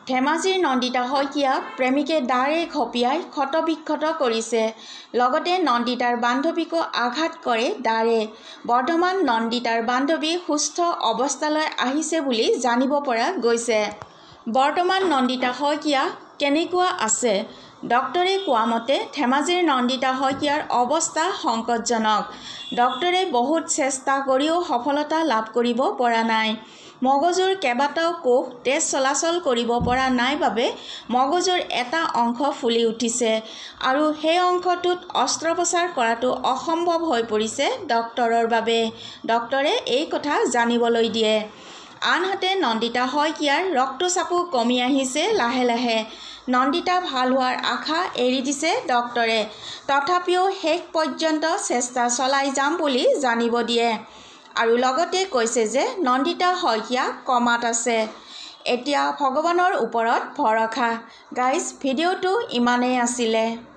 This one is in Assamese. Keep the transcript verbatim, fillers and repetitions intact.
ধেমাজিৰ নন্দিতা শইকীয়াক প্ৰেমিকে দাৰে ঘপিয়াই ক্ষতবিক্ষত কৰিছে। লগতে নন্দিতাৰ বান্ধৱীকো আঘাত কৰে দাৰে। বৰ্তমান নন্দিতাৰ বান্ধৱী সুস্থ অৱস্থালৈ আহিছে বুলি জানিব পৰা গৈছে। বৰ্তমান নন্দিতা শইকীয়া কেনেকুৱা আছে? ডক্টৰে কোৱা মতে ধেমাজিৰ নন্দিতা শইকীয়াৰ অৱস্থা সংকটজনক। ডক্টৰে বহুত চেষ্টা কৰিও সফলতা লাভ কৰিব পৰা নাই। মগজুৰ কেইবাটাও কোষ তেজ চলাচল কৰিব পৰা নাই বাবে মগজুৰ এটা অংশ ফুলি উঠিছে আৰু সেই অংশটোত অস্ত্ৰোপচাৰ কৰাটো অসম্ভৱ হৈ পৰিছে ডক্টৰৰ বাবে। ডক্টৰে এই কথা জানিবলৈ দিয়ে। আনহাতে নন্দিতা শইকীয়াৰ ৰক্তচাপো কমি আহিছে লাহে লাহে। নন্দিতা ভাল হোৱাৰ আশা এৰি দিছে ডক্টৰে। তথাপিও শেষ পৰ্যন্ত চেষ্টা চলাই যাম বুলি জানিব দিয়ে আৰু লগতে কৈছে যে নন্দিতা শইকীয়া কমাত আছে। এতিয়া ভগৱানৰ ওপৰত ভৰসা। গাইজ, ভিডিঅ'টো ইমানেই আছিলে।